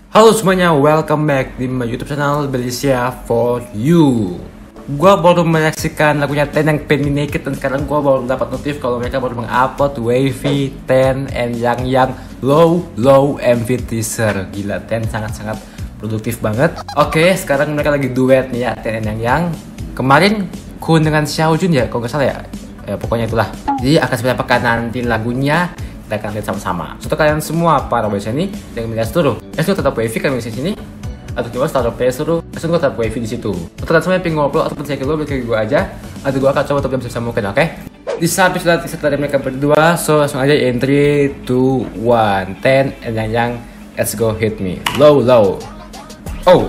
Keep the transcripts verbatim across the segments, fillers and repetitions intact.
Halo semuanya, welcome back di my YouTube channel Belisia for You. Gua baru menyaksikan lagunya Ten yang Penny Naked, dan sekarang gua baru dapat notif kalau mereka baru mengupload Wavy, Ten, and Yang Yang Low Low M V teaser. Gila, Ten sangat-sangat produktif banget. Oke, sekarang mereka lagi duet nih ya, Ten and Yang Yang. Kemarin Kun dengan Xiaojun ya, kalau nggak salah ya. Ya pokoknya itulah. Jadi akan seperti apakah nanti lagunya, kita akan lihat sama-sama. Untuk kalian semua para website ini yang melihat seluruh, esok tetap Wavy kan di sini, atau coba start play seluruh, esok tetap Wavy di situ. Untuk kalian semua yang pengen ngobrol ataupun saya ngobrol kayak gue aja, atau gue akan coba untuk bisa mungkin, oke? Di saat sudah dari mereka berdua, so langsung aja in three, two, one, Ten and Yang Yang, let's go hit me, low low, oh,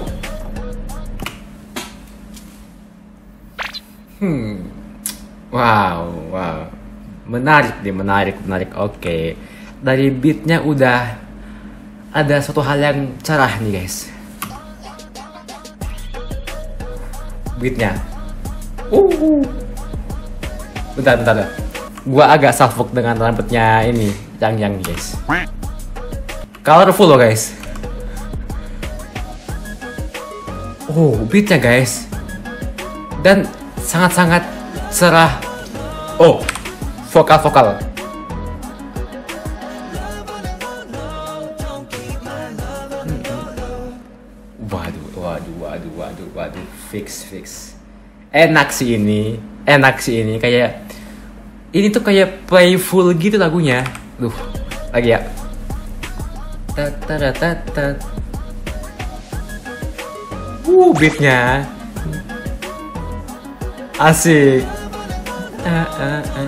hmm, wow wow. Menarik deh, menarik, menarik. Oke, dari beatnya udah ada suatu hal yang cerah nih guys. Beatnya, uh, bentar, bentar, bentar. Gua agak salfok dengan rambutnya ini, yang yang guys. Colorful loh guys. Oh, beatnya guys, dan sangat-sangat cerah. Oh, vokal-vokal. Waduh, waduh, waduh, waduh, waduh, fix, fix. Enak sih ini, enak sih ini. Kayak ini tuh kayak playful gitu lagunya. Duh, lagi ya. Tatatatat. Uh, beatnya asik. Uh, uh, uh,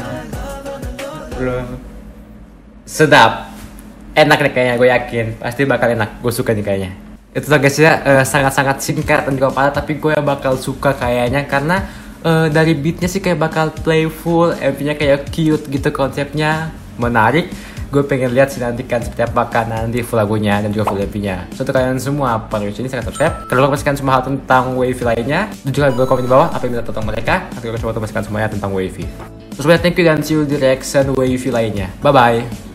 uh. Sedap, enak nih kayaknya, gue yakin pasti bakal enak, gue suka nih kayaknya. Itu guys ya, uh, sangat-sangat singkat dan juga padat, tapi gue bakal suka kayaknya karena uh, dari beatnya sih kayak bakal playful, M V-nya kayak cute gitu, konsepnya menarik. Gue pengen lihat sih nanti kan seperti apakah nanti full lagunya dan juga full M V-nya. So untuk kalian semua para website ini silahkan subscribe. Kalau kalian pastikan semua hal tentang Wavy lainnya, dan juga gue komen di bawah apa yang bisa tentang mereka. Nanti gue coba pastikan semuanya tentang Wavy. Terus banyak thank you dan see you di reaction Wavy lainnya. Bye bye.